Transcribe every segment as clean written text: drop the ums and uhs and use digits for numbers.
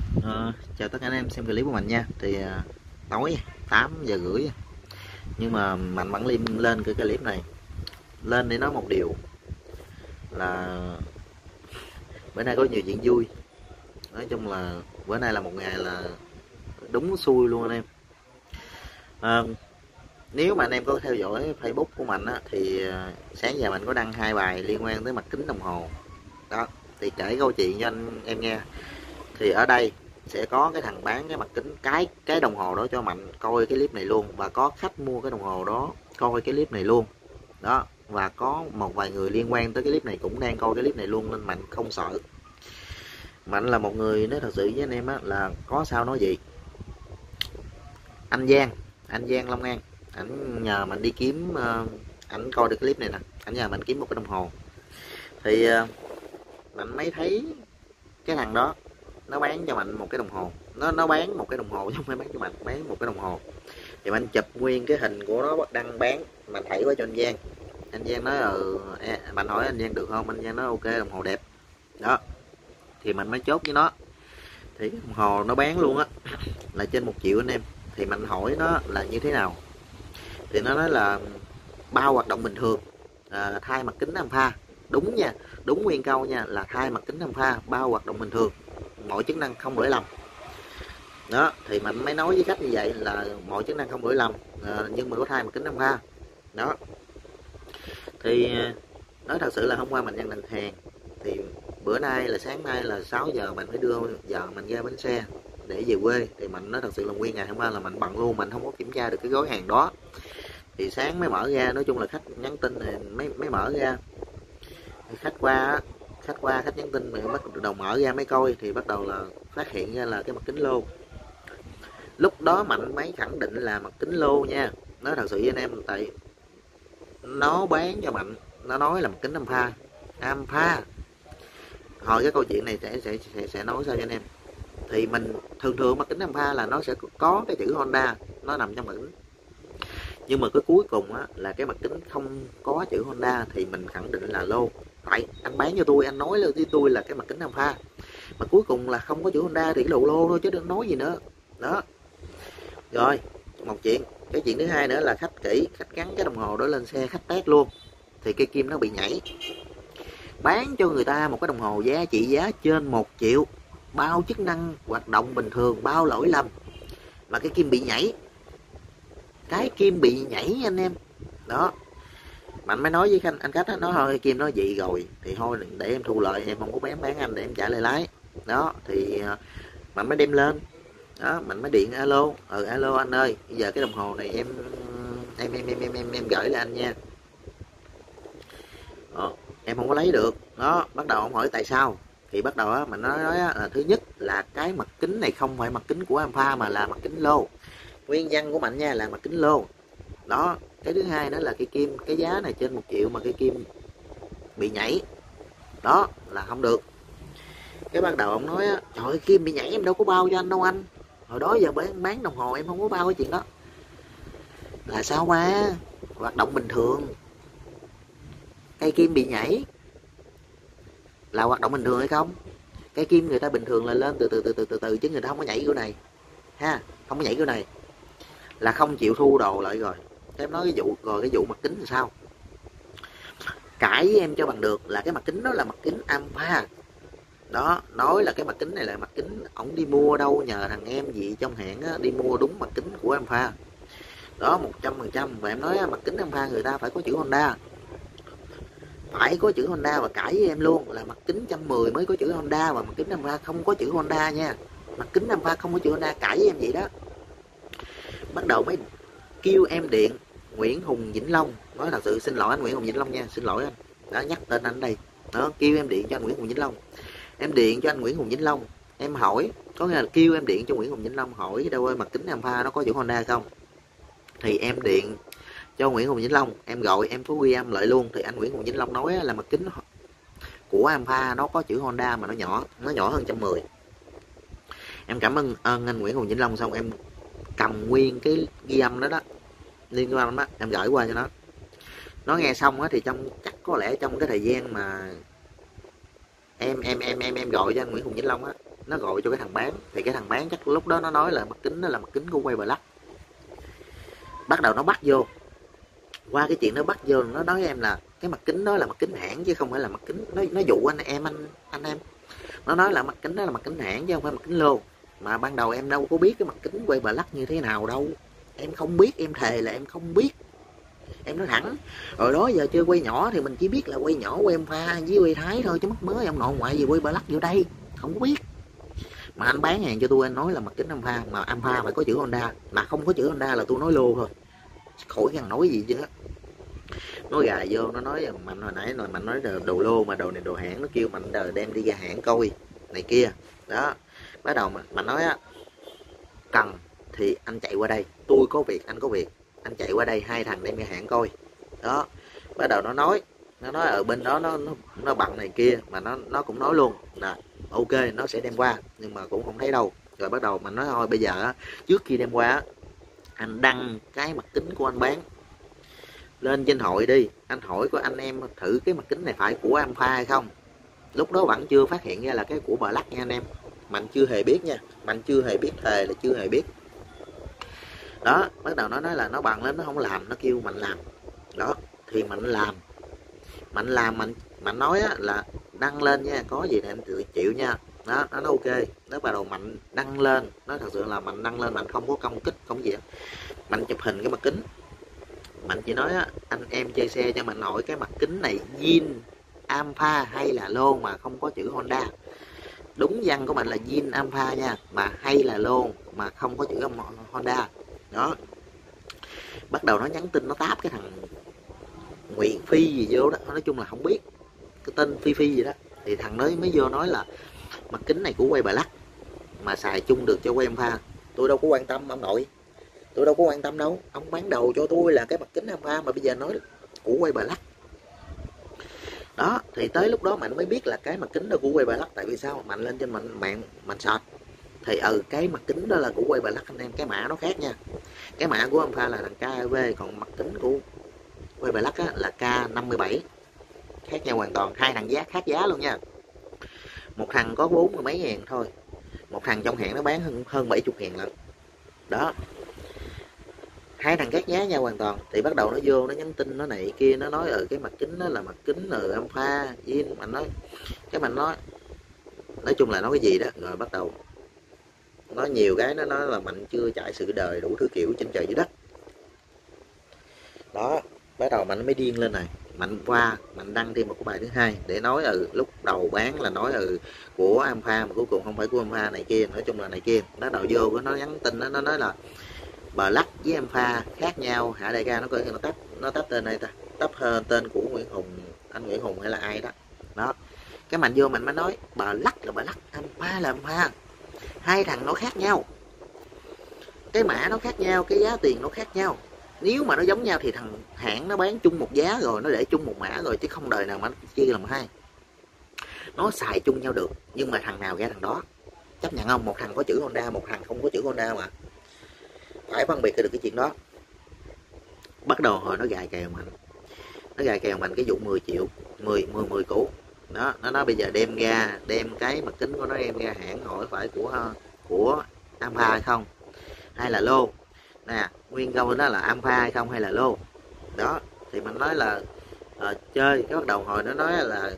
Chào tất cả anh em xem clip của mình nha. Tối 8 giờ rưỡi nhưng mà Mạnh vẫn lên cái clip này lên để nói một điều là bữa nay có nhiều chuyện vui. Nói chung là bữa nay là một ngày là đúng xui luôn anh em. à, Nếu mà anh em có theo dõi Facebook của Mạnh á, thì sáng giờ Mạnh có đăng 2 bài liên quan tới mặt kính đồng hồ đó. Thì kể câu chuyện cho anh em nghe. Thì ở đây sẽ có cái thằng bán cái mặt kính cái đồng hồ đó cho Mạnh coi cái clip này luôn, và có khách mua cái đồng hồ đó coi cái clip này luôn đó, và có một vài người liên quan tới cái clip này cũng đang coi cái clip này luôn, nên Mạnh không sợ. Mạnh là một người, nói thật sự với anh em á, là có sao nói gì. Anh Giang Long An, ảnh nhờ Mạnh đi kiếm, ảnh coi được clip này nè, ảnh nhờ Mạnh kiếm một cái đồng hồ. Thì Mạnh mới thấy cái thằng đó nó bán cho Mạnh một cái đồng hồ, nó bán một cái đồng hồ chứ không phải bán cho Mạnh, bán một cái đồng hồ. Thì Mạnh chụp nguyên cái hình của nó đăng bán, Mạnh thảy qua cho anh Giang. Anh Giang nói Mạnh hỏi anh Giang được không, anh Giang nói ok, đồng hồ đẹp đó. Thì Mạnh mới chốt với nó. Thì cái đồng hồ nó bán luôn á là trên 1 triệu anh em. Thì Mạnh hỏi nó là như thế nào, thì nó nói là bao hoạt động bình thường, thay mặt kính pha. Đúng nha, đúng nguyên câu nha, là thay mặt kính pha, bao hoạt động bình thường, mọi chức năng không lỗi lầm đó. Thì Mạnh mới nói với khách như vậy là mọi chức năng không lỗi lầm, nhưng mà có thay mặt kính pha đó. Thì nói thật sự là hôm qua mình nhận đặt hàng, thì bữa nay là sáng nay là 6 giờ mình phải đưa vợ mình ra bến xe để về quê. Thì Mạnh nói thật sự là nguyên ngày hôm qua là Mạnh bận luôn, mình không có kiểm tra được cái gói hàng đó. Thì sáng mới mở ra, nói chung là khách nhắn tin thì mới mở ra. Thì khách nhắn tin rồi bắt đầu mở ra mới coi, thì bắt đầu là phát hiện ra là cái mặt kính lô. Lúc đó Mạnh mới khẳng định là mặt kính lô nha. Nói thật sự với anh em, tại nó bán cho Mạnh, nó nói là mặt kính Ampa. Hồi cái câu chuyện này sẽ nói sao cho anh em. Thì mình thường mặt kính Ampa là nó sẽ có cái chữ Honda nó nằm trong mặt kính, nhưng mà cái cuối cùng á, là cái mặt kính không có chữ Honda, thì mình khẳng định là lô. Tại anh bán cho tôi, anh nói với tôi là cái mặt kính Ampa, mà cuối cùng là không có chữ Honda thì cái đồ lô thôi chứ đừng nói gì nữa đó. Rồi một chuyện, cái chuyện thứ hai nữa là khách gắn cái đồng hồ đó lên xe, khách test luôn. Thì cây kim nó bị nhảy, bán cho người ta một cái đồng hồ trị giá trên 1 triệu, bao chức năng hoạt động bình thường, bao lỗi lầm, mà cái kim bị nhảy. Cái kim bị nhảy anh em đó. Mạnh mới nói với anh khách đó, nói thôi kim nó vậy rồi thì thôi để em thu lợi, em không có bán anh, để em trả lại lái đó. Thì Mạnh mới đem lên đó, Mạnh mới điện alo, alo anh ơi, bây giờ cái đồng hồ này em gửi lại anh nha. Em không có lấy được đó. Bắt đầu ông hỏi tại sao, thì bắt đầu á mình nói là thứ nhất là cái mặt kính này không phải mặt kính của Ampa mà là mặt kính lô. Nguyên văn của Mạnh nha là mặt kính lô đó. Cái thứ hai đó là cái kim, cái giá này trên 1 triệu mà cái kim bị nhảy đó là không được. Cái ban đầu ông nói á, trời ơi, kim bị nhảy em đâu có bao cho anh đâu anh, hồi đó giờ bán đồng hồ em không có bao cái chuyện đó. Là sao mà hoạt động bình thường, cây kim bị nhảy là hoạt động bình thường hay không? Cái kim người ta bình thường là lên từ chứ người ta không có nhảy kiểu này ha, không có nhảy kiểu này là không chịu thu đồ lại. Rồi em nói cái vụ mặt kính là sao, cãi với em cho bằng được, là cái mặt kính đó là mặt kính Ampa đó. Nói là cái mặt kính này là mặt kính ổng đi mua đâu, nhờ thằng em gì trong hãng á, đi mua đúng mặt kính của Ampa đó 100%. Và em nói mặt kính Ampa người ta phải có chữ Honda, phải có chữ Honda, và cãi với em luôn là mặt kính 110 mới có chữ Honda, và mặt kính Ampa không có chữ Honda nha, mặt kính Ampa không có chữ Honda, cãi với em vậy đó. Bắt đầu mới kêu em điện Nguyễn Hùng Vĩnh Long, nói thật sự xin lỗi anh Nguyễn Hùng Vĩnh Long nha, xin lỗi anh đã nhắc tên anh đây đó. Kêu em điện cho anh Nguyễn Hùng Vĩnh Long, em điện cho anh Nguyễn Hùng Vĩnh Long, em hỏi, có nghĩa là kêu em điện cho Nguyễn Hùng Vĩnh Long hỏi đâu ơi mặt kính Ampa nó có chữ Honda không. Thì em điện cho Nguyễn Hùng Vĩnh Long, em gọi, em có ghi âm lại luôn. Thì anh Nguyễn Hùng Vĩnh Long nói là mặt kính của Ampa nó có chữ Honda mà nó nhỏ hơn 110. Em cảm ơn anh Nguyễn Hùng Vĩnh Long, xong em cầm nguyên cái ghi âm đó đó, liên quan đó, em gửi qua cho nó. Nó nghe xong á, thì chắc có lẽ trong cái thời gian mà em gọi cho anh Nguyễn Hùng Vĩnh Long á, nó gọi cho cái thằng bán, thì cái thằng bán chắc lúc đó nó nói là mặt kính đó là mặt kính của quay Black. Bắt đầu nó bắt vô, qua cái chuyện nó bắt vô, nó nói em là cái mặt kính đó là mặt kính hãng chứ không phải là mặt kính, nó dụ anh em, nó nói là mặt kính đó là mặt kính hãng chứ không phải mặt kính lô. Mà ban đầu em đâu có biết cái mặt kính quay Black như thế nào đâu, em không biết, em thề là em không biết, em nói thẳng. Rồi đó giờ chơi quay nhỏ thì mình chỉ biết là quay nhỏ, quay Ampha với quay Thái thôi, chứ mắc mới ông nội ngoại gì quay Black vô đây không có biết. Mà anh bán hàng cho tôi, anh nói là mặt kính Ampha, mà Ampha phải có chữ Honda, mà không có chữ Honda là tôi nói lô thôi, khỏi cần nói gì chứ. Nó gài vô, nó nói Mạnh hồi nãy rồi, Mạnh nói đồ lô mà đồ này đồ hãng, nó kêu Mạnh đời đem đi ra hãng coi này kia đó. Bắt đầu mà nói á, cần thì anh chạy qua đây, tôi có việc anh có việc, anh chạy qua đây, hai thằng đem ra hãng coi đó. Bắt đầu nó nói ở bên đó nó bận này kia, mà nó cũng nói luôn là ok nó sẽ đem qua, nhưng mà cũng không thấy đâu. Rồi bắt đầu mình nói thôi bây giờ á, trước khi đem qua anh đăng cái mặt kính của anh bán lên trên hội đi, anh hỏi của anh em thử cái mặt kính này phải của Ampha hay không. Lúc đó vẫn chưa phát hiện ra là cái của Black nha anh em, Mạnh chưa hề biết nha, Mạnh chưa hề biết, thề là chưa hề biết đó. Bắt đầu nó nói là nó bằng lên, nó không làm, nó kêu Mạnh làm đó. Thì Mạnh làm, Mạnh nói á, là đăng lên nha, có gì thì anh tự chịu nha đó. Nó nói ok đó. Bắt đầu Mạnh đăng lên, nói thật sự là Mạnh đăng lên, Mạnh không có công kích không gì hết. Mạnh chụp hình cái mặt kính, Mạnh chỉ nói á, anh em chơi xe cho Mạnh hỏi cái mặt kính này zin Ampha hay là lô mà không có chữ Honda. Đúng văn của Mạnh là zin Ampha nha, mà hay là lô mà không có chữ Honda đó. Bắt đầu nó nhắn tin, nó táp cái thằng Nguyễn Phi gì vô đó, nói chung là không biết cái tên Phi gì đó. Thì thằng đó mới vô nói là mặt kính này của quay Black mà xài chung được cho quay Ampha. Tôi đâu có quan tâm ông nội, tôi đâu có quan tâm đâu, ông bán đầu cho tôi là cái mặt kính Ampha mà bây giờ nói của quay Black đó. Thì tới lúc đó Mạnh mới biết là cái mặt kính đó của quay Black. Tại vì sao? Mạnh lên trên mạng Mạnh search thì cái mặt kính đó là của quay Black anh em, cái mã nó khác nha. Cái mã của Ampha là thằng KV, còn mặt kính của quay Black á, là K57, khác nhau hoàn toàn, hai thằng giá khác giá luôn nha. Một thằng có 40 mấy ngàn thôi, một thằng trong hãng nó bán hơn 70 ngàn lận đó. Hai thằng khác giá nhau hoàn toàn. Thì bắt đầu nó vô nó nhắn tin nó này kia, nó nói cái mặt kính đó là mặt kính Ampha zin. Mình nói cái mình nói chung là nói cái gì đó. Rồi bắt đầu nói nhiều cái, nó nói là Mạnh chưa trải sự đời đủ thứ kiểu trên trời dưới đất đó. Bắt đầu Mạnh mới điên lên này, Mạnh đăng thêm một cái bài thứ hai để nói lúc đầu bán là nói của Ampha mà cuối cùng không phải của Ampha này kia, nói chung là này kia. Nó đầu vô nó nhắn tin nó nói là Black với Ampha khác nhau hả đại ca. Nó coi nó tắp tên này ta, tắp tên của anh Nguyễn Hùng hay là ai đó đó. Cái Mạnh vô Mạnh mới nói Black là Black, Ampha là Ampha, hai thằng nó khác nhau, cái mã nó khác nhau, cái giá tiền nó khác nhau. Nếu mà nó giống nhau thì thằng hãng nó bán chung một giá rồi, nó để chung một mã rồi, chứ không đời nào mà nó chia làm hai. Nó xài chung nhau được, nhưng mà thằng nào ra thằng đó, chấp nhận không? Một thằng có chữ Honda, một thằng không có chữ Honda, mà phải phân biệt được cái chuyện đó. Bắt đầu hồi nó gài kèo Mạnh cái vụ 10 triệu 10 củ đó. Nó nói bây giờ đem cái mặt kính của nó đem ra hãng hỏi phải của Ampha hay không hay là lô nè, nguyên câu đó là Ampha hay không hay là lô đó. Thì mình nói là chơi. Cái bắt đầu hồi nó nói là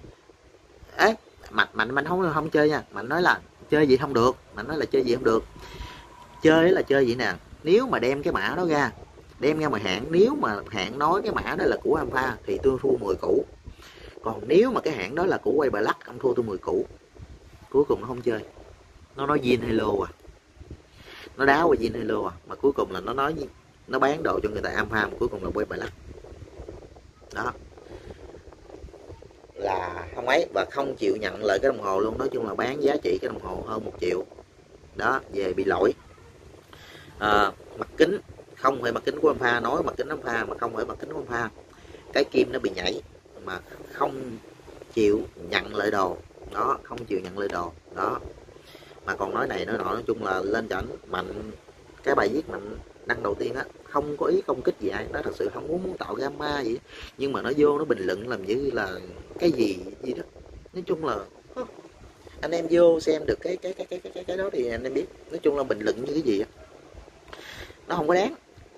Mạnh không chơi nha. Mạnh nói là chơi gì không được. Mạnh nói là chơi gì không được, chơi là chơi gì nè, nếu mà đem cái mã đó ra, đem ra ngoài hãng, nếu mà hãng nói cái mã đó là của Ampha thì tôi thua 10 củ. Còn nếu mà cái hãng đó là của quay Black, ông thua tôi 10 củ. Cuối cùng nó không chơi, nó nói zin hay lô nó đáo qua zin hay lô mà cuối cùng là nó nói nó bán đồ cho người ta Ampha, mà cuối cùng là quay Black đó. Là không ấy, và không chịu nhận lời cái đồng hồ luôn. Nói chung là bán giá trị cái đồng hồ hơn 1 triệu đó, về bị lỗi. Mặt kính không phải mặt kính của Ampha, nói mặt kính Ampha mà không phải mặt kính của Ampha. Cái kim nó bị nhảy mà không chịu nhận lời đồ đó, không chịu nhận lời đồ đó. Mà còn nói này nói nọ, nói chung là lên cho ảnh Mạnh. Cái bài viết Mạnh đăng đầu tiên á, không có ý công kích gì ai, nó thật sự không muốn tạo drama gì, nhưng mà nó vô nó bình luận làm như là cái gì đó. Nói chung là anh em vô xem được cái đó thì anh em biết. Nói chung là bình luận như cái gì á, nó không có đáng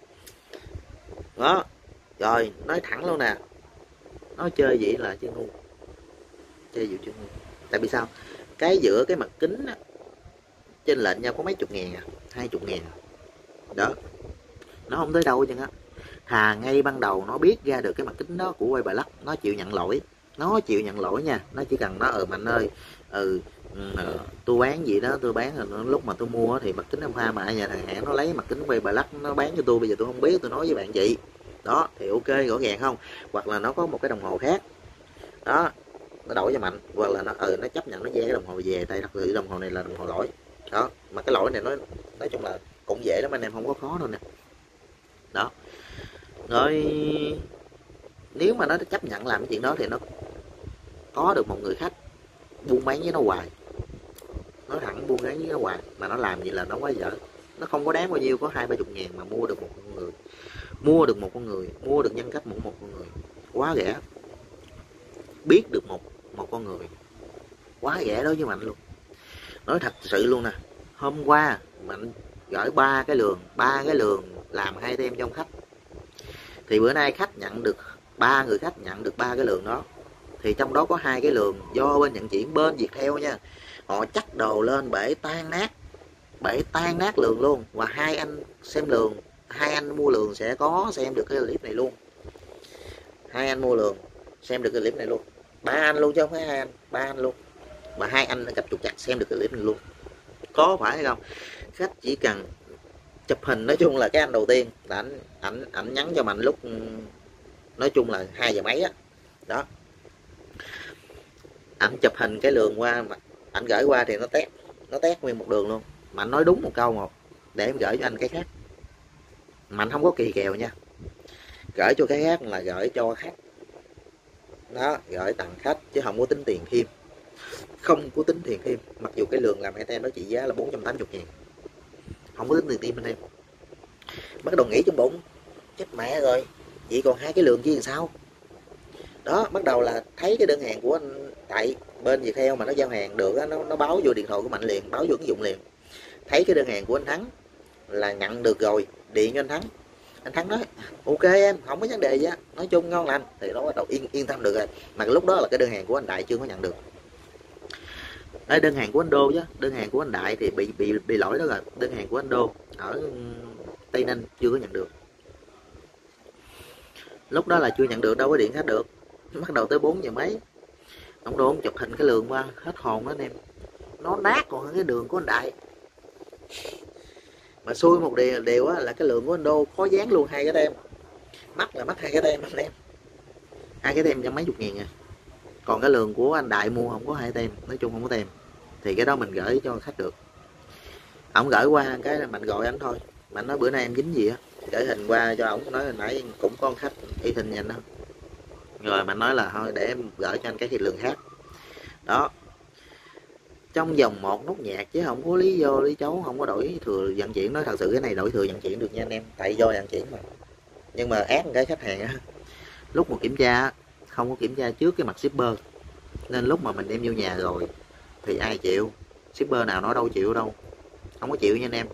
đó. Rồi nói thẳng luôn nè, nó chơi vậy là chơi ngu, chơi dụ chơi ngu. Tại vì sao? Cái giữa cái mặt kính á, trên lệnh nhau có mấy chục ngàn à, 20 ngàn đó, nó không tới đâu chứ á. Thà ngay ban đầu nó biết ra được cái mặt kính đó của quay bài lắc, nó chịu nhận lỗi, nó chịu nhận lỗi nha. Nó chỉ cần nó Mạnh ơi, tôi bán gì đó, tôi bán rồi lúc mà tôi mua thì mặt kính em pha mà nhà thằng hãng nó lấy mặt kính quay bài lắc nó bán cho tôi, bây giờ tôi không biết, tôi nói với bạn chị đó thì ok, rõ ràng không? Hoặc là nó có một cái đồng hồ khác đó, nó đổi cho Mạnh, hoặc là nó chấp nhận nó ve cái đồng hồ về, tại thật sự đồng hồ này là đồng hồ lỗi đó. Mà cái lỗi này nói chung là cũng dễ lắm anh em, không có khó đâu nè đó. Rồi nếu mà nó chấp nhận làm cái chuyện đó thì nó có được một người khách buôn bán với nó hoài, nó thẳng buôn bán với nó hoài, mà nó làm vậy là nó quá dở. Nó không có đáng bao nhiêu, có 20-30 ngàn mà mua được một con người, mua được nhân cách một con người, quá rẻ. Biết được một con người quá rẻ đối với Mạnh luôn. Nói thật sự luôn nè, hôm qua Mạnh gửi ba cái lường làm 2 tem trong khách, thì bữa nay khách nhận được 3 người khách nhận được 3 cái lường đó, thì trong đó có 2 cái lường do bên nhận chuyển bên Viettel nha, họ chắc đồ lên bể tan nát lường luôn. Và 2 anh xem lường, 2 anh mua lường sẽ có xem được cái clip này luôn, 2 anh mua lường xem được cái clip này luôn, 3 anh luôn chứ không phải 2 anh, 3 anh luôn, mà 2 anh gặp trục chặt xem được cái clip này luôn. Có phải hay không? Khách chỉ cần chụp hình, nói chung là cái anh đầu tiên là ảnh nhắn cho Mạnh lúc nói chung là 2 giờ mấy á đó, ảnh chụp hình cái lường qua mà ảnh gửi qua thì nó tét nguyên một đường luôn. Mạnh nói đúng một câu một, để em gửi cho anh cái khác. Mạnh không có kỳ kèo nha, gửi cho cái khác là gửi cho khách đó, gửi tặng khách chứ không có tính tiền thêm, không có tính tiền thêm. Mặc dù cái lường làm 2 tem đó trị giá là 480 ngàn, không có tính tiền thêm anh em. Bắt đầu nghĩ trong bụng, chết mẹ rồi, chỉ còn 2 cái lường chứ làm sao đó. Bắt đầu là thấy cái đơn hàng của anh, tại bên Viettel mà nó giao hàng được á, nó báo vô điện thoại của Mạnh liền, báo vô ứng dụng liền. Thấy cái đơn hàng của anh Thắng là nhận được rồi, điện cho anh Thắng. Anh Thắng nói ok em, không có vấn đề gì á, nói chung ngon lành, thì nó bắt đầu yên tâm được rồi. Mà lúc đó là cái đơn hàng của anh Đại chưa có nhận được. Đấy, đơn hàng của anh Đô chứ, đơn hàng của anh Đại thì bị lỗi đó rồi. Đơn hàng của anh Đô ở Tây Ninh chưa có nhận được, lúc đó là chưa nhận được, đâu có điện khách được. Bắt đầu tới 4 giờ mấy ông Đô chụp hình cái lường qua, hết hồn đó anh em, nó nát còn hơn cái đường của anh Đại. Mà xui một điều á là cái lường của anh Đô có dán luôn 2 cái tem, mắc là mắc 2 cái tem anh em, 2 cái tem trăm mấy chục ngàn à. Còn cái lường của anh Đại mua không có 2 tem, nói chung không có tem, thì cái đó mình gửi cho khách được. Ông gửi qua cái là mình gọi anh thôi, mình nói bữa nay em dính gì á, gửi hình qua cho ổng, nói hồi nãy cũng có con khách y thình nhanh đó, rồi mình nói là thôi để em gửi cho anh cái thịt lường khác đó. Trong vòng 1 nốt nhạc chứ không có lý do lý chấu, không có đổi thừa vận chuyển. Nói thật sự cái này đổi thừa vận chuyển được nha anh em, tại do vận chuyển mà. Nhưng mà ác cái khách hàng á, lúc mà kiểm tra không có kiểm tra trước cái mặt shipper, nên lúc mà mình đem vô nhà rồi thì ai chịu? Shipper nào nói đâu chịu đâu, không có chịu nha anh em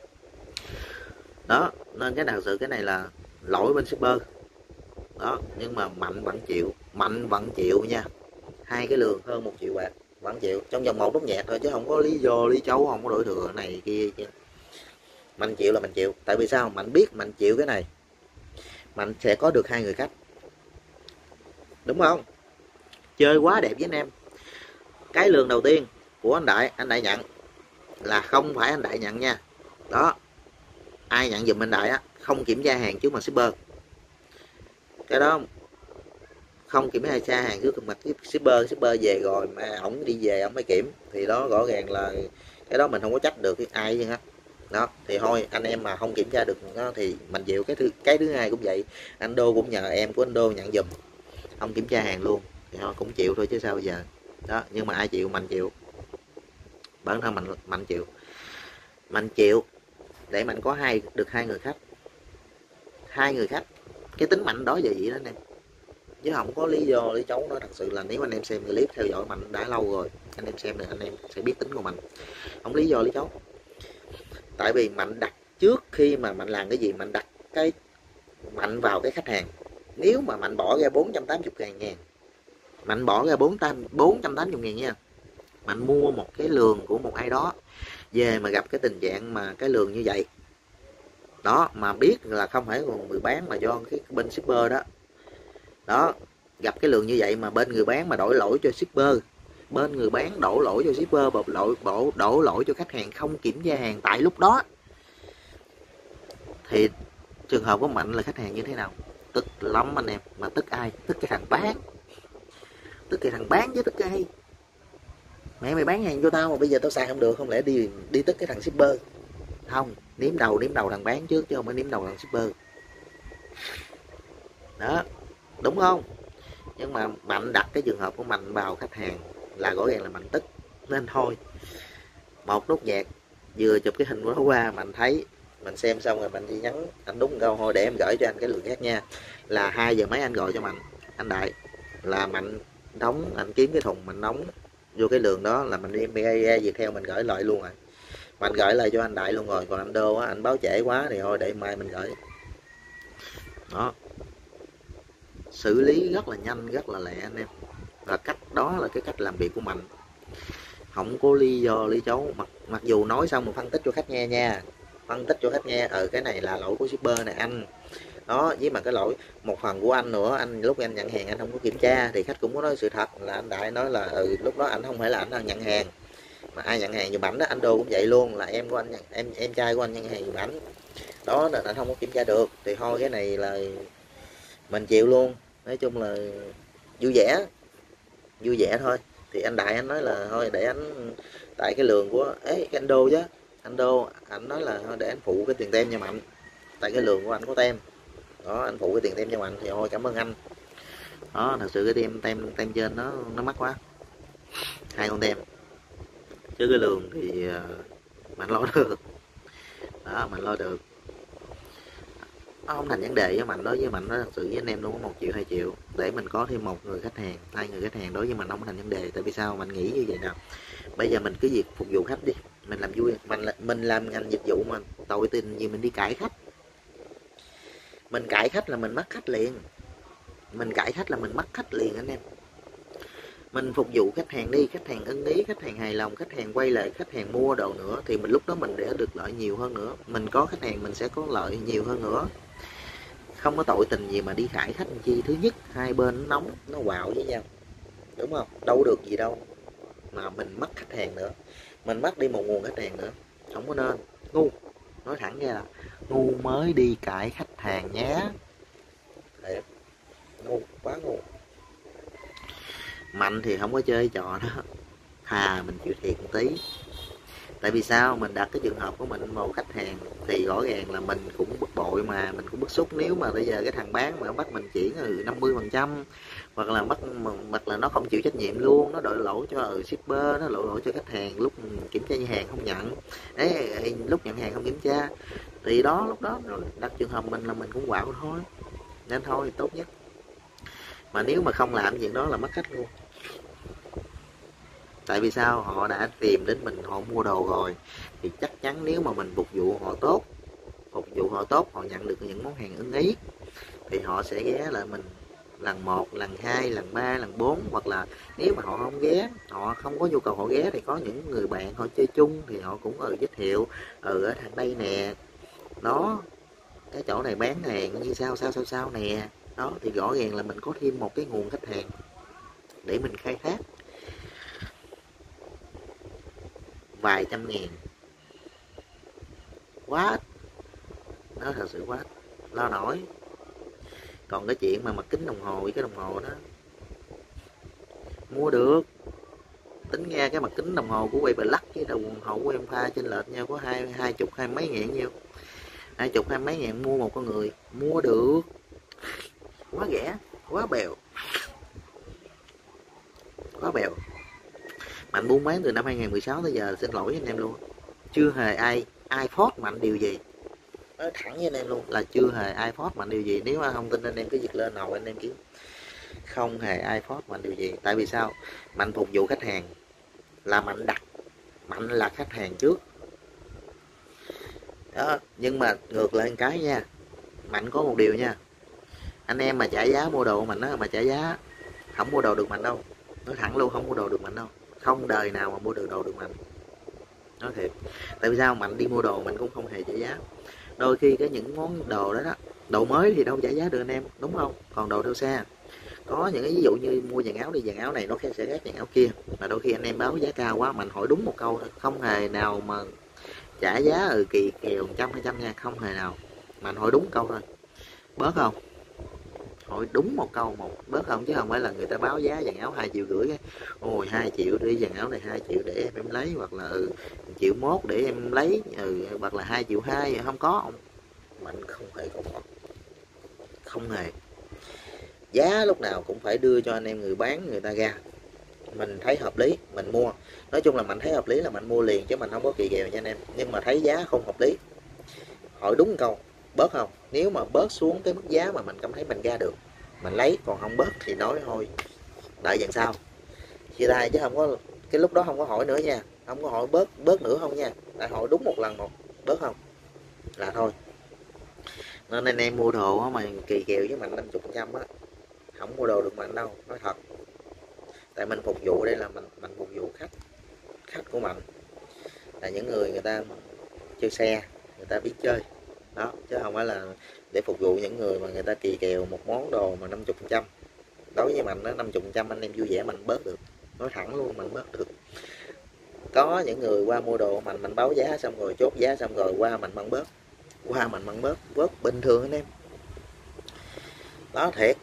đó. Nên cái thật sự cái này là lỗi bên shipper đó. Nhưng mà Mạnh vẫn chịu nha, 2 cái lường hơn 1 triệu bạc vẫn chịu trong vòng 1 nốt nhạc thôi, chứ không có lý do lý chấu, không có đổi thừa này kia chứ. Mạnh chịu là Mạnh chịu, tại vì sao? Mạnh biết Mạnh chịu cái này Mạnh sẽ có được 2 người khách, đúng không? Chơi quá đẹp với anh em. Cái lường đầu tiên của anh Đại nhận là không phải anh Đại nhận nha đó, ai nhận giùm anh Đại á, không kiểm tra hàng trước mặt shipper. Cái đó không kiểm tra hàng trước mặt shipper về rồi mà ổng đi về ổng mới kiểm, thì đó rõ ràng là cái đó mình không có trách được ai chứ hết đó. Thì thôi anh em mà không kiểm tra được đó, thì mình chịu. Cái thứ hai cũng vậy, anh Đô cũng nhờ em của anh Đô nhận giùm, không kiểm tra hàng luôn, thì thôi cũng chịu thôi chứ sao bây giờ đó. Nhưng mà ai chịu? Mình chịu, bản thân mình chịu để mình có được 2 người khách. 2 người khách, cái tính Mạnh đó giờ vậy đó anh em, chứ không có lý do lý chấu. Nó thật sự là nếu anh em xem clip theo dõi Mạnh đã lâu rồi, anh em xem được anh em sẽ biết tính của Mạnh, không lý do lý chấu. Tại vì Mạnh đặt trước khi mà Mạnh làm cái gì, Mạnh đặt cái Mạnh vào cái khách hàng. Nếu mà Mạnh bỏ ra 480.000 ngàn, Mạnh bỏ ra 480 ngàn nha, Mạnh mua một cái lường của một ai đó về mà gặp cái tình trạng mà cái lường như vậy đó, mà biết là không phải người bán mà do cái bên shipper đó đó, gặp cái lường như vậy mà bên người bán mà đổi lỗi cho shipper, bên người bán đổ lỗi cho shipper, đổ lỗi cho khách hàng không kiểm tra hàng tại lúc đó, thì trường hợp của Mạnh là khách hàng như thế nào? Tức lắm anh em. Mà tức ai? Tức cái thằng bán, tức cái thằng bán chứ tức cái ai? Mày bán hàng cho tao mà bây giờ tao xài không được, không lẽ đi tức cái thằng shipper? Không, nếm đầu thằng bán trước chứ không phải nếm đầu thằng shipper đó, đúng không? Nhưng mà Mạnh đặt cái trường hợp của Mạnh vào khách hàng là rõ ràng là Mạnh tức. Nên thôi, một nút nhạc vừa chụp cái hình của nó qua, Mạnh thấy, mình xem xong rồi Mạnh chỉ nhắn anh đúng câu thôi để em gửi cho anh cái lượng khác nha, là 2 giờ mấy anh gọi cho Mạnh, anh Đại, là Mạnh đóng, anh kiếm cái thùng mình đóng vô cái lượng đó, là mình đem ra gì theo mình gửi lại luôn rồi. Mạnh gửi lại cho anh Đại luôn rồi, còn anh Đô á, anh báo trễ quá thì thôi để mai mình gửi đó. Xử lý rất là nhanh, rất là lẹ anh em, và cách đó là cái cách làm việc của Mạnh, không có lý do lý chấu. Mặc dù nói xong mà phân tích cho khách nghe nha, phân tích cho khách nghe, cái này là lỗi của shipper này anh đó, với mà cái lỗi một phần của anh nữa, anh lúc anh nhận hàng anh không có kiểm tra, thì khách cũng có nói sự thật là anh Đại nói là lúc đó anh không phải là anh đang nhận hàng, mà ai nhận hàng giùm ảnh đó, anh Đô cũng vậy luôn, là em của anh em trai của anh nhận hàng giùm ảnh đó, nên anh không có kiểm tra được, thì thôi cái này là mình chịu luôn. Nói chung là vui vẻ thôi. Thì anh Đại anh nói là thôi để anh, tại cái lường của cái anh Đô chứ, anh Đô anh nói là thôi để anh phụ cái tiền tem cho Mạnh, tại cái lường của anh có tem đó, anh phụ cái tiền tem cho Mạnh thì thôi cảm ơn anh đó. Thật sự cái tem trên nó mắc quá, 2 con tem, chứ cái lường thì Mạnh lo được đó, Mạnh lo được, nó không thành vấn đề với Mạnh. Đối với Mạnh nó thật sự với anh em luôn có 1 triệu 2 triệu để mình có thêm 1 người khách hàng, 2 người khách hàng, đối với mình không thành vấn đề. Tại vì sao Mạnh nghĩ như vậy nào? Bây giờ mình cứ việc phục vụ khách đi, mình làm vui, mình làm ngành dịch vụ mà tội tình gì mình đi cãi khách. Mình cãi khách là mình mất khách liền, mình cãi khách là mình mất khách liền anh em. Mình phục vụ khách hàng đi, khách hàng ưng ý, khách hàng hài lòng, khách hàng quay lại, khách hàng mua đồ nữa, thì mình lúc đó mình để được lợi nhiều hơn nữa, mình có khách hàng mình sẽ có lợi nhiều hơn nữa. Không có tội tình gì mà đi khải khách làm chi. Thứ nhất, hai bên nó nóng, nó quạo với nhau, đúng không? Đâu được gì đâu mà mình mất khách hàng nữa, mình mất đi một nguồn khách hàng nữa, không có nên. Ngu, nói thẳng ra là ngu mới đi cãi khách hàng nhé. Thiệt, ngu, quá ngu. Mạnh thì không có chơi trò đó, thà mình chịu thiệt một tí. Tại vì sao? Mình đặt cái trường hợp của mình vào khách hàng thì rõ ràng là mình cũng bực bội, mà mình cũng bức xúc. Nếu mà bây giờ cái thằng bán mà bắt mình chuyển 50%, hoặc là nó không chịu trách nhiệm luôn, nó đội lỗi cho shipper, nó đội lỗi cho khách hàng lúc kiểm tra hàng không nhận đấy, lúc nhận hàng không kiểm tra, thì đó lúc đó đặt trường hợp mình là mình cũng quạo thôi. Nên thôi tốt nhất, mà nếu mà không làm chuyện đó là mất khách luôn. Tại vì sao? Họ đã tìm đến mình, họ mua đồ rồi, thì chắc chắn nếu mà mình phục vụ họ tốt, họ nhận được những món hàng ưng ý, thì họ sẽ ghé lại mình lần 1, lần 2, lần 3, lần 4. Hoặc là nếu mà họ không ghé, họ không có nhu cầu họ ghé, thì có những người bạn họ chơi chung thì họ cũng giới thiệu ở thằng đây nè, đó, cái chỗ này bán hàng như sao nè đó, thì rõ ràng là mình có thêm một cái nguồn khách hàng để mình khai thác. Vài trăm ngàn quá ít, nó thật sự quá ít, lo nổi. Còn cái chuyện mà mặt kính đồng hồ với cái đồng hồ đó mua được, tính ra cái mặt kính đồng hồ của quay Black với đồng hồ của em pha trên lệch nhau có hai chục hai mấy ngàn nhiêu, 20 hai mấy ngàn mua một con người, mua được, quá rẻ, quá bèo, quá bèo. Mạnh buôn bán từ năm 2016 tới giờ, xin lỗi với anh em luôn, chưa hề ai phốt Mạnh điều gì. Nói thẳng với anh em luôn là chưa hề ai phốt Mạnh điều gì. Nếu mà không tin anh em cứ giật lên nồi anh em kiếm, không hề ai phốt Mạnh điều gì. Tại vì sao? Mạnh phục vụ khách hàng, là Mạnh đặt, Mạnh là khách hàng trước đó. Nhưng mà ngược lại cái nha, Mạnh có một điều nha, anh em mà trả giá mua đồ của Mạnh á, mà trả giá không mua đồ được Mạnh đâu, nói thẳng luôn, không mua đồ được Mạnh đâu, không đời nào mà mua được đồ được Mạnh, nói thiệt. Tại vì sao? Mạnh đi mua đồ Mạnh cũng không hề trả giá. Đôi khi cái những món đồ đó, đồ mới thì đâu trả giá được anh em, đúng không? Còn đồ theo xe, có những cái ví dụ như mua dàn áo đi, dàn áo này nó sẽ khác dàn áo kia, mà đôi khi anh em báo giá cao quá, Mạnh hỏi đúng một câu thôi, không hề nào mà trả giá kỳ kèo 100-200 nha, không hề nào. Mạnh hỏi đúng câu thôi, bớt không? Hỏi đúng một câu một, bớt không, chứ không phải là người ta báo giá dàn áo 2,5 triệu ấy. Ôi 2 triệu đi, dàn áo này 2 triệu để em lấy, hoặc là 1,1 triệu để em lấy, hoặc là 2,2 triệu, không có. Mạnh không hề có một, không hề. Giá lúc nào cũng phải đưa cho anh em người bán người ta ra, mình thấy hợp lý mình mua. Nói chung là Mạnh thấy hợp lý là Mạnh mua liền, chứ mình không có kỳ kèo nha anh em. Nhưng mà thấy giá không hợp lý, hỏi đúng câu bớt không. Nếu mà bớt xuống cái mức giá mà mình cảm thấy mình ra được, mình lấy. Còn không bớt thì nói thôi, đợi dần sau, chia tay. Chứ không có, cái lúc đó không có hỏi nữa nha, không có hỏi bớt nữa không nha, tại hỏi đúng một lần một, bớt không là thôi. Nên anh em mua đồ mà kỳ kèo với Mạnh 50% á, không mua đồ được Mạnh đâu, nói thật. Tại mình phục vụ đây là mình phục vụ khách của Mạnh là những người người ta chơi xe, người ta biết chơi đó, chứ không phải là để phục vụ những người mà người ta kỳ kèo một món đồ mà 50%. Đối với Mạnh đó, 50% anh em vui vẻ Mạnh bớt được, nói thẳng luôn, Mạnh bớt được. Có những người qua mua đồ Mạnh báo giá xong rồi chốt giá xong rồi qua Mạnh bớt, bớt bình thường anh em đó, thiệt.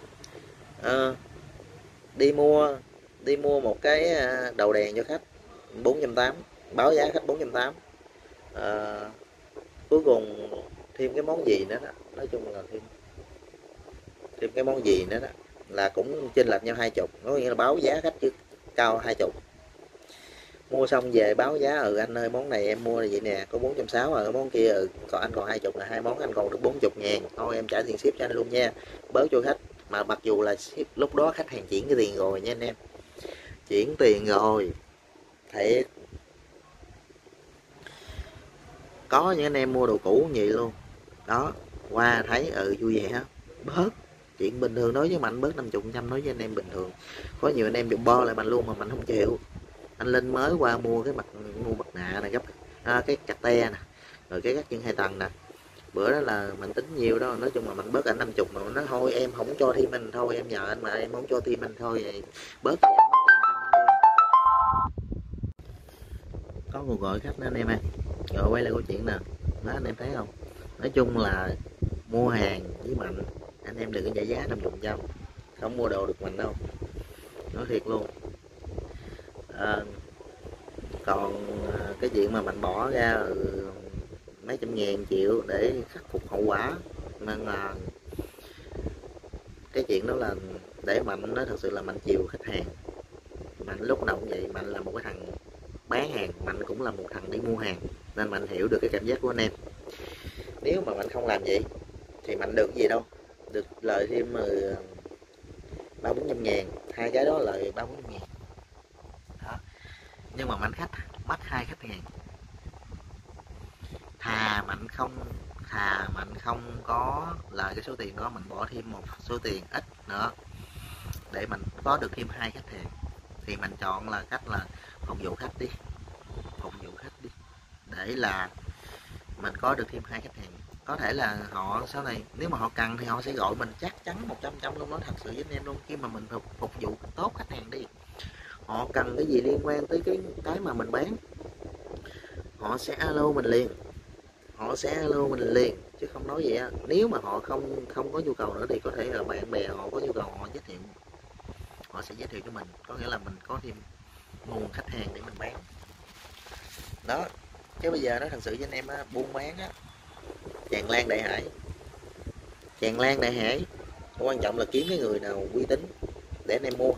Đi mua một cái đầu đèn cho khách 480, báo giá khách 480, cuối cùng thêm cái món gì nữa đó, nói chung là thêm cái món gì nữa đó là cũng chênh lệch nhau 20, có nghĩa là báo giá khách chứ cao 20. Mua xong về báo giá, anh ơi món này em mua là vậy nè, có 460 rồi, món kia còn anh còn 20, là hai món anh còn được 40.000, thôi em trả tiền ship cho anh luôn nha, bớt cho khách. Mà mặc dù là ship, lúc đó khách hàng chuyển cái tiền rồi nha anh em, chuyển tiền rồi thiệt. Có những anh em mua đồ cũ như vậy luôn đó, qua thấy vui vẻ bớt, chuyện bình thường. Đối với Mạnh bớt 50%, nói với anh em bình thường. Có nhiều anh em bị bo lại Mạnh luôn mà Mạnh không chịu. Anh Linh mới qua mua cái mặt nạ này, gấp cái cà te nè, rồi cái gác chân 2 tầng nè. Bữa đó là Mạnh tính nhiều đó, nói chung là Mạnh bớt anh 50, mà nó thôi em không cho thêm anh, thôi em nhờ anh mà em không cho thêm anh, thôi vậy bớt. Có cuộc gọi khách nữa anh em ơi. Rồi quay lại câu chuyện nè, đó anh em thấy không? Nói chung là mua hàng với Mạnh, anh em đừng có trả giá 50%, không mua đồ được Mạnh đâu, nói thiệt luôn. Còn cái chuyện mà Mạnh bỏ ra mấy trăm ngàn triệu để khắc phục hậu quả, nên là cái chuyện đó là để Mạnh nói thật sự là Mạnh chiều khách hàng. Mạnh lúc nào cũng vậy, Mạnh là một cái thằng bán hàng, Mạnh cũng là một thằng đi mua hàng, nên Mạnh hiểu được cái cảm giác của anh em. Nếu mà Mạnh không làm vậy thì Mạnh được gì đâu, được lời thêm 300-400 ngàn, hai cái đó lời 300-400 ngàn đó. Nhưng mà Mạnh mất hai khách hàng, thà Mạnh không có lời cái số tiền đó, mình bỏ thêm một số tiền ít nữa để mình có được thêm hai khách hàng, thì mình chọn là cách là phục vụ khách đi, để là mình có được thêm hai khách hàng. Có thể là họ sau này nếu mà họ cần thì họ sẽ gọi mình, chắc chắn 100% luôn, nói thật sự với anh em luôn. Khi mà mình phục vụ tốt khách hàng đi, họ cần cái gì liên quan tới cái mà mình bán, họ sẽ alo mình liền, chứ không nói vậy. Nếu mà họ không có nhu cầu nữa thì có thể là bạn bè họ có nhu cầu, họ giới thiệu, họ sẽ giới thiệu cho mình, có nghĩa là mình có thêm nguồn khách hàng để mình bán đó. Chứ bây giờ nói thật sự với anh em á, buôn bán á, tràn lan đại hải, quan trọng là kiếm cái người nào uy tín để anh em mua.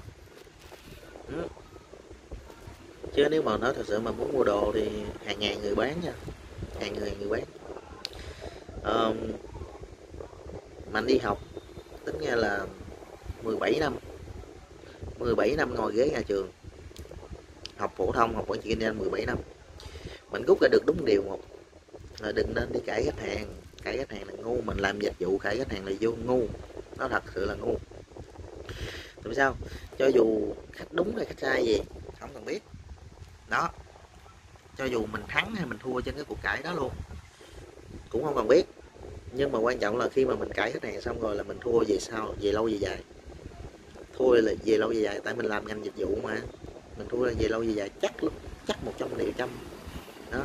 Chứ nếu mà nói thật sự mà muốn mua đồ thì hàng ngàn người bán nha, hàng người bán. Mạnh đi học, tính ra là 17 năm 17 năm ngồi ghế nhà trường, học phổ thông, học quản trị kinh doanh 17 năm. Mình rút ra được đúng điều một là đừng nên đi cãi khách hàng. Cãi khách hàng là ngu. Mình làm dịch vụ cãi khách hàng là vô ngu, nó thật sự là ngu. Tại sao? Cho dù khách đúng hay khách sai gì không cần biết đó, cho dù mình thắng hay mình thua trên cái cuộc cãi đó luôn cũng không cần biết. Nhưng mà quan trọng là khi mà mình cãi khách hàng xong rồi là mình thua về sau, về lâu về dài. Thua là về lâu về dài, tại mình làm ngành dịch vụ mà, mình thua là về lâu về dài chắc luôn, chắc 100%. Đó,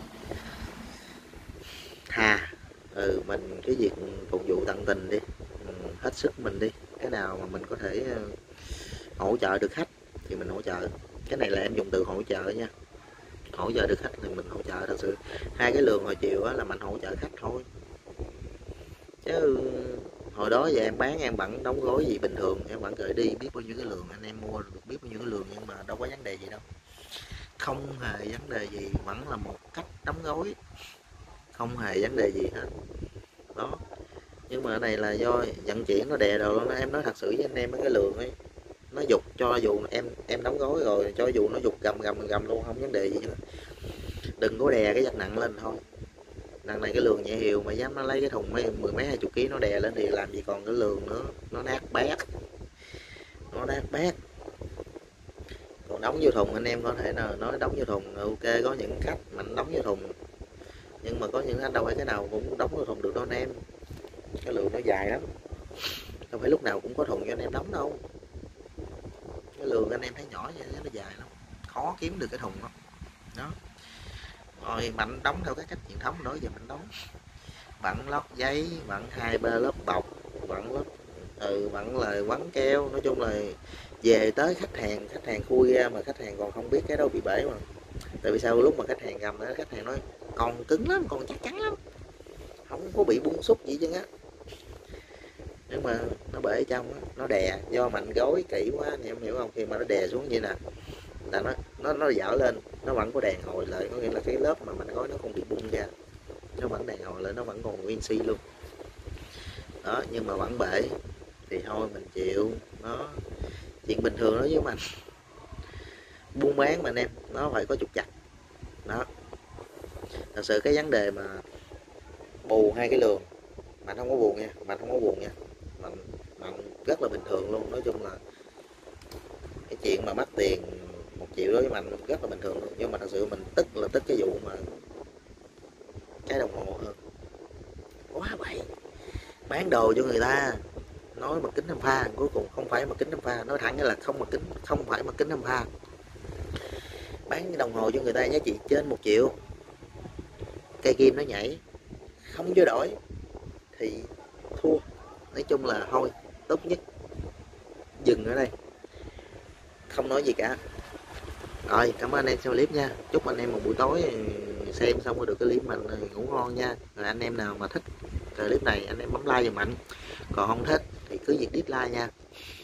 thà mình cái việc phục vụ tận tình đi, hết sức mình đi, cái nào mà mình có thể hỗ trợ được khách thì mình hỗ trợ. Cái này là em dùng từ hỗ trợ nha, hỗ trợ được khách thì mình hỗ trợ thật sự. Hai cái lương hồi chiều á là mình hỗ trợ khách thôi, chứ hồi đó giờ em bán em vẫn đóng gói gì bình thường, em vẫn gửi đi biết bao nhiêu cái lương, anh em mua được biết bao nhiêu cái lương, nhưng mà đâu có vấn đề gì đâu, không hề vấn đề gì, vẫn là một cách đóng gói, không hề vấn đề gì hết đó. Nhưng mà cái này là do vận chuyển nó đè đầu nó, em nói thật sự với anh em, cái lường ấy nó dục, cho dù em đóng gói rồi, cho dù nó dục gầm luôn không vấn đề gì hết. Đừng có đè cái vật nặng lên thôi. Đằng này cái lường nhẹ hiều mà dám nó lấy cái thùng mười mấy 20 kg nó đè lên thì làm gì còn cái lường nữa, nó nát bét, nó nát bét. Còn đóng vô thùng anh em có thể là nói đóng vô thùng ok, có những khách mạnh đóng vô thùng, nhưng mà có những anh đâu phải cái nào cũng đóng vô thùng được đâu anh em, cái lượng nó dài lắm, không phải lúc nào cũng có thùng cho anh em đóng đâu. Cái lường anh em thấy nhỏ vậy nó dài lắm, khó kiếm được cái thùng đó. Đó rồi mạnh đóng theo cái cách truyền thống đó giờ mình đóng vặn lót giấy, vặn 2-3 lớp bọc, vặn lớp vặn là quấn keo. Nói chung là về tới khách hàng khui ra mà khách hàng còn không biết cái đó bị bể mà. Tại vì sao? Lúc mà khách hàng cầm đó, khách hàng nói còn cứng lắm, còn chắc chắn lắm, không có bị bung xúc gì chứ á, nhưng mà nó bể ở trong á, nó đè do mạnh gối kỹ quá anh em hiểu không. Khi mà nó đè xuống như nè là nó dở lên, nó vẫn có đàn hồi lại, có nghĩa là cái lớp mà mạnh gối nó không bị bung ra, nó vẫn đàn hồi lại, nó vẫn còn nguyên si luôn đó. Nhưng mà vẫn bể thì thôi mình chịu, nó chuyện bình thường đó với mình. Buôn bán mà anh em, nó phải có trục trặc đó. Thật sự cái vấn đề mà bù hai cái lường, mình không có buồn nha, mình không có buồn nha, mình rất là bình thường luôn. Nói chung là cái chuyện mà mất tiền 1 triệu đối với mình rất là bình thường luôn. Nhưng mà thật sự mình tức là tức cái vụ mà cái đồng hồ hơn quá vậy. Bán đồ cho người ta nói mặt kính 5 pha, cuối cùng không phải mặt kính 5 pha, nói thẳng là không phải mặt kính 5 pha. Bán cái đồng hồ cho người ta giá trị trên 1 triệu, cây kim nó nhảy không vô đổi thì thua. Nói chung là thôi, tốt nhất dừng ở đây, không nói gì cả. Rồi cảm ơn anh em xem clip nha, chúc anh em một buổi tối xem xong rồi được cái clip mình ngủ ngon nha. Rồi anh em nào mà thích clip này anh em bấm like giùm mạnh, còn không thích thì cứ việc dislike nha.